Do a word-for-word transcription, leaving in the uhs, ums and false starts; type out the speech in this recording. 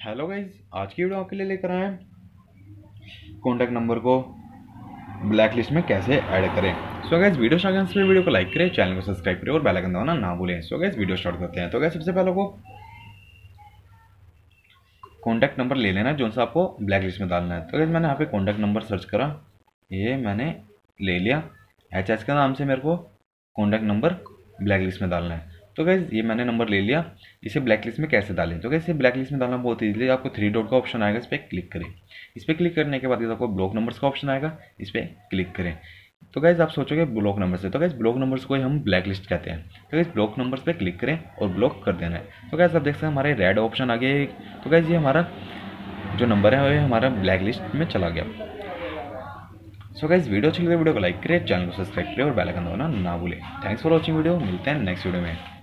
Hello guys, आज की video आपके लिए लेकर आए हैं कॉन्टैक्ट नंबर को ब्लैक लिस्ट में कैसे ऐड करें। सो गाइज वीडियो स्टार्ट करने से वीडियो को लाइक करें, चैनल को सब्सक्राइब करें और बेल आइकन दबाना ना भूलें। सो गाइज वीडियो स्टार्ट करते हैं। तो गाइज सबसे पहले को कॉन्टैक्ट नंबर ले लेना जो सा आपको ब्लैक लिस्ट में डालना है। तो गाइज मैंने यहाँ पे कॉन्टैक्ट नंबर सर्च करा, ये मैंने ले लिया। एच एच के नाम से मेरे को कॉन्टैक्ट नंबर ब्लैक लिस्ट में डालना है। तो गैस ये मैंने नंबर ले लिया। इसे ब्लैक लिस्ट में कैसे डालें? तो गैस इसे ब्लैक लिस्ट में डालना बहुत ईजिली, आपको थ्री डॉट का ऑप्शन आएगा, इस पर क्लिक करें। इस पर क्लिक करने के बाद आपको ब्लॉक नंबर्स का ऑप्शन आएगा, इस पर क्लिक करें। तो गैस आप सोचोगे ब्लॉक नंबर से, तो गैस ब्लॉक नंबर्स को ही हम ब्लैक लिस्ट कहते हैं। तो गैस ब्लॉक नंबर्स पे क्लिक करें और ब्लॉक कर देना है। तो गैस आप देख सकते हैं हमारे रेड ऑप्शन आ गया। तो गैस ये हमारा जो नंबर है वो हमारा ब्लैक लिस्ट में चला गया। सो गाइस वीडियो अच्छी लगे वीडियो को लाइक करें, चैनल को सब्सक्राइब करें और बेल आइकन दबाना ना भूलें। थैंक्स फॉर वॉचिंग वीडियो, मिलते हैं नेक्स्ट वीडियो में।